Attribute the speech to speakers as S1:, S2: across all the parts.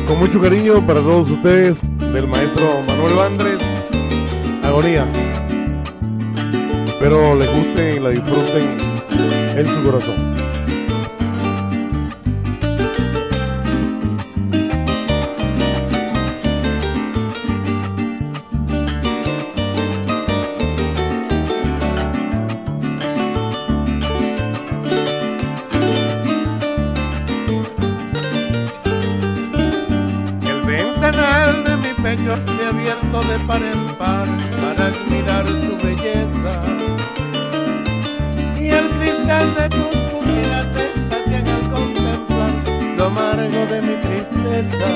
S1: Con mucho cariño para todos ustedes, del maestro Manuel Bandres, Agonía. Espero les guste y la disfruten en su corazón.
S2: El ventanal de mi pecho se ha abierto de par en par para admirar tu belleza, y el cristal de tus pupilas estacian al contemplar lo amargo de mi tristeza.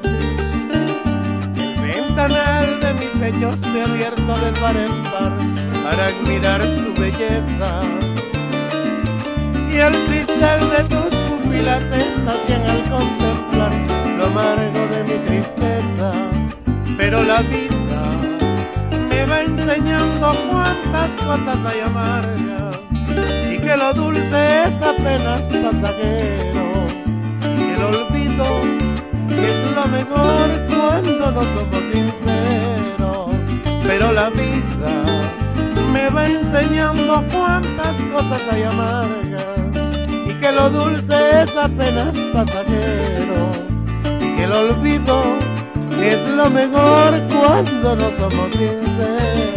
S2: El ventanal de mi pecho se ha abierto de par en par para admirar tu belleza, y el cristal de tus pupilas estacian al contemplar lo amargo de mi tristeza. Pero la vida me va enseñando cuántas cosas hay amargas, y que lo dulce es apenas pasajero, y que el olvido es lo mejor cuando no somos sinceros. Pero la vida me va enseñando cuántas cosas hay amargas, y que lo dulce es apenas pasajero, y que el olvido es lo mejor cuando no somos sinceros.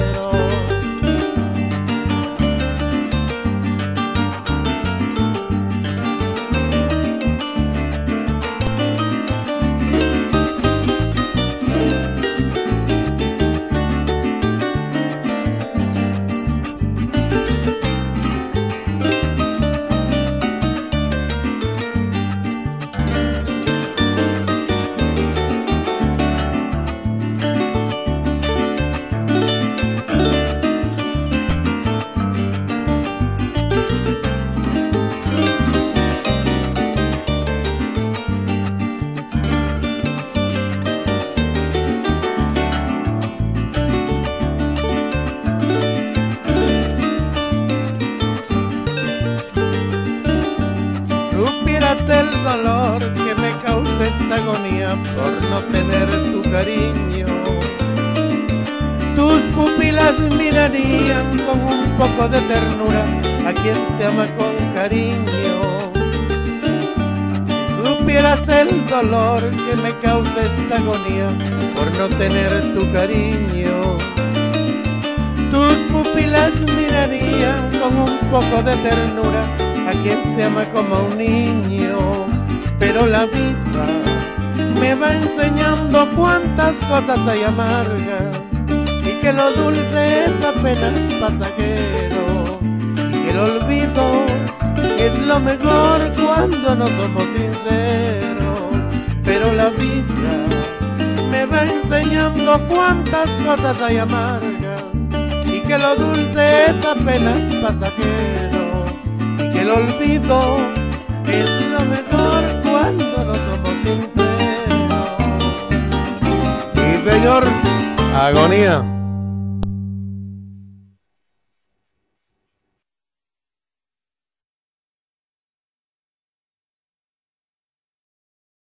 S2: El dolor que me causa esta agonía por no tener tu cariño, tus pupilas mirarían con un poco de ternura a quien se ama con cariño. Supieras el dolor que me causa esta agonía por no tener tu cariño, tus pupilas mirarían con un poco de ternura a quien se ama como un niño. Pero la vida me va enseñando cuántas cosas hay amargas, y que lo dulce es apenas pasajero, y que el olvido es lo mejor cuando no somos sinceros. Pero la vida me va enseñando cuántas cosas hay amargas, y que lo dulce es apenas pasajero, el olvido es lo mejor cuando no somos sinceros.
S1: Sí, señor, Agonía.